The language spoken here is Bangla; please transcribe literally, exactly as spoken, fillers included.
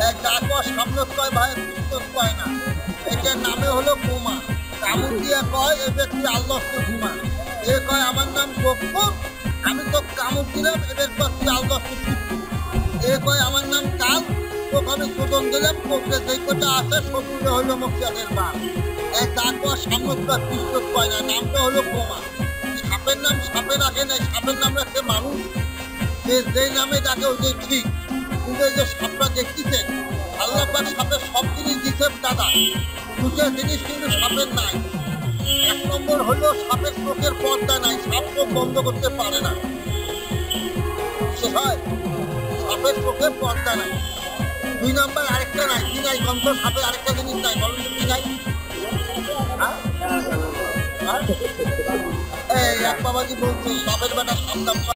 ডাকো সামনে কয় ভাই পুস্তক কয় না, এটার নামে হলো বোমা। কামড় দিয়ে কয় এ ব্যক্তি আল্লাহ ঘুমা, এ কয় আমার নাম গফুর, আমি তো কামড় দিলাম এদের পর তুই আল্লাহ শিখু। এ কয় আমার নাম কাল, তোকে আমি শোধন দিলাম, তোকে যে কটা আছে শত্রুটা হলো মুখিয়াদের বাপ। এই ডাকো সামনে কয় পুস্তক কয় না, নামটা হলো বোমা। সাপের নাম সাপে রাখে নাই, সাপের নাম রাখছে মানুষ। যে যে নামে ডাকে ওই ঠিক। কিন্তু এই যে সাপটা দেখতেছেন, আল্লাহ পাক সাপের সব জিনিস দিচ্ছে দাদা, দুটো জিনিস কিন্তু সাপের নাই। এক নম্বর হলো সাপের চোখের পর্দা নাই, সাপ চোখ বন্ধ করতে পারে না। সে হয় সাপের চোখের পর্দা নাই। দুই নম্বর আরেকটা নাই, কি নাই গন্ধ সাপের আরেকটা জিনিস নাই, বলেন কি নাই? এই এক বাবাজি বলছে সাপের বেটা সাপ